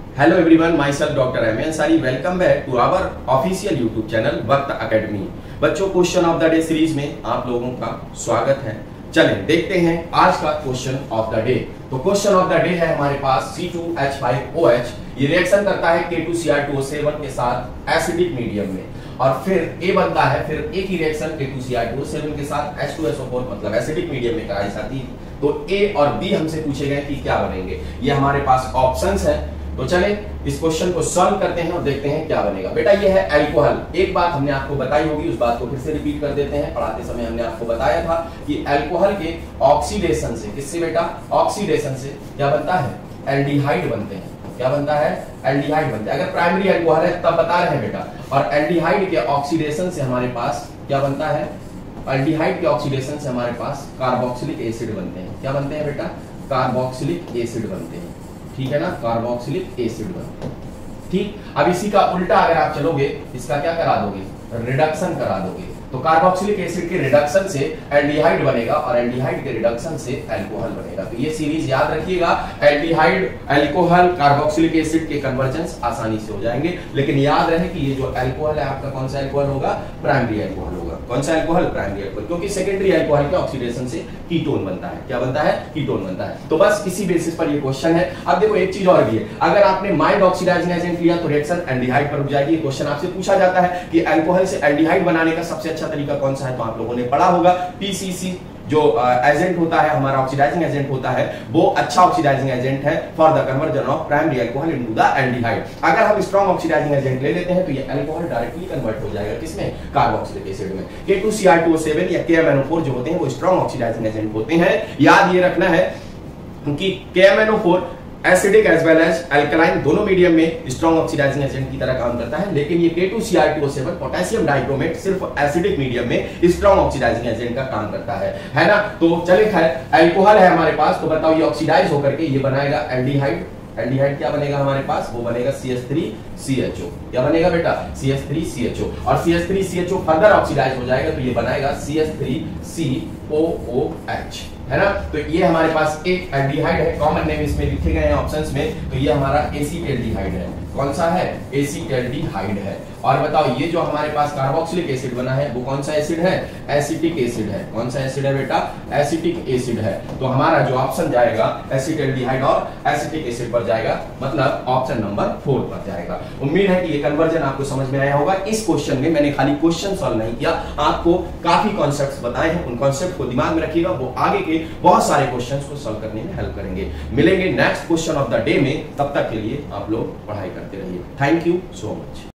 Hello everyone, myself doctor M Ansari. Welcome back to our official YouTube channel Waqt academy. बच्चों, question of the day series में आप लोगों का स्वागत है। चलें देखते हैं आज का क्वेश्चन ऑफ द डे। तो क्वेश्चन ऑफ द डे है हमारे पास C2H5OH ये रिएक्शन करता है K2Cr2O7 के साथ एसिडिक मीडियम में, और फिर ए बनता है, फिर एक ही रिएक्शन K2Cr2O7 के साथ H2SO4 मतलब एसिडिक मीडियम में कराई जाती है। तो ए और बी हमसे पूछे गए कि क्या बनेंगे। ये हमारे पास ऑप्शंस है। तो चले इस क्वेश्चन को सॉल्व करते हैं और देखते हैं क्या बनेगा। बेटा ये है अल्कोहल। एक बात हमने आपको बताई होगी, उस बात को फिर से रिपीट कर देते हैं। पढ़ाते समय हमने आपको बताया था कि अल्कोहल के ऑक्सीडेशन से, किससे बेटा? ऑक्सीडेशन से क्या बनता है? एल्डिहाइड बनते हैं। क्या बनता है? एल्डिहाइड बनते हैं। अगर प्राइमरी अल्कोहल है तब बता रहे हैं बेटा। और एल्डिहाइड के ऑक्सीडेशन से हमारे पास क्या बनता है? एल्डिहाइड के ऑक्सीडेशन से हमारे पास कार्बोक्सिलिक एसिड बनते हैं। क्या बनते हैं बेटा? कार्बोक्सिलिक एसिड बनते हैं। ठीक है ना, कार्बोक्सिलिक एसिड बनते हैं। ठीक, अब इसी का उल्टा अगर आप चलोगे, इसका क्या करा दोगे? रिडक्शन करा दोगे। तो कार्बोक्सिलिक एसिड के रिडक्शन से एल्डिहाइड बनेगा और एल्डिहाइड के रिडक्शन से अल्कोहल बनेगा। तो ये सीरीज याद रखिएगा। एल्डिहाइड, अल्कोहल, कार्बोक्सिलिक एसिड के कन्वर्जेंस आसानी से हो जाएंगे। लेकिन याद रहे कि ये जो अल्कोहल है आपका कौन सा अल्कोहल होगा? प्राइमरी अल्कोहल होगा। कौन सा अल्कोहल? प्राइमरी अल्कोहल, क्योंकि सेकेंडरी अल्कोहल के ऑक्सीडेशन से कीटोन बनता है। क्या बनता है? कीटोन बनता है। तो बस इसी बेसिस पर ये क्वेश्चन है। अब देखो एक चीज और भी है, अगर आपने माइल्ड ऑक्सीडाइजिंग एजेंट लिया तो रिएक्शन एल्डिहाइड पर रुक जाएगी। क्वेश्चन आपसे पूछा जाता है कि अल्कोहल से एल्डिहाइड बनाने का सबसे अच्छा तरीका कौन सा है, तो आप लोगों ने पढ़ा होगा पीसीसी जो एजेंट होता है, हमारा ऑक्सीडाइजिंग एजेंट होता है, वो अच्छा ऑक्सीडाइजिंग एजेंट है for the conversion of primary alcohol into the aldehyde. अगर हम स्ट्रॉन्ग ऑक्सीडाइजिंग एजेंट ले लेते हैं तो ये अल्कोहल डायरेक्टली कन्वर्ट हो जाएगा किसमें? कार्बोक्सिलिक एसिड में। K2Cr2O7 या KMnO4 जो होते हैं वो स्ट्रॉन्ग ऑक्सीडाइजिंग एजेंट होते हैं। याद ये रखना है कि KMnO4 acidic as well as alkaline दोनों मीडियम में स्ट्रॉन्ग ऑक्सीडाइजिंग एजेंट की तरह काम करता है। लेकिन ये K2Cr2O7 पोटेशियम डाइक्रोमेट सिर्फ एसिडिक मीडियम में स्ट्रॉन्ग ऑक्सीडाइजिंग एजेंट का काम करता है ना। तो चलिए खैर, अल्कोहल है हमारे पास, तो बताओ ये ऑक्सीडाइज होकर के ये बनाएगा एल्डिहाइड। एल्डिहाइड क्या बनेगा हमारे पास? वो बनेगा CH3CHO। क्या बनेगा बेटा? CH3CHO। और CH3CHO फर्दर ऑक्सीडाइज हो जाएगा तो ये बनाएगा CH3COOH, है ना। तो ये हमारे पास एक एल्डिहाइड है, कॉमन नेम इसमें लिखे गए हैं ऑप्शंस में। तो ये हमारा एसीटेल्डिहाइड है। कौन सा है? एसीटेल्डिहाइड है। और बताओ ये जो हमारे पास कार्बोक्सिलिक एसिड बना है वो कौन सा एसिड है? एसिटिक एसिड है। कौन सा एसिड है बेटा? एसिटिक एसिड है। तो हमारा जो ऑप्शन जाएगा एसीटेल्डिहाइड और एसिटिक एसिड पर जाएगा, मतलब ऑप्शन नंबर 4 पर जाएगा। उम्मीद है कि ये कन्वर्जन आपको समझ में आया होगा। इस क्वेश्चन में मैंने खाली क्वेश्चन सॉल्व नहीं किया, आपको काफी कॉन्सेप्ट्स बताए हैं। उन कॉन्सेप्ट को दिमाग में रखिएगा, वो आगे के बहुत सारे क्वेश्चंस को सॉल्व करने में हेल्प करेंगे। मिलेंगे next question of the day में, तब तक के लिए आप लोग पढ़ाई करते रहिए। Thank you so much.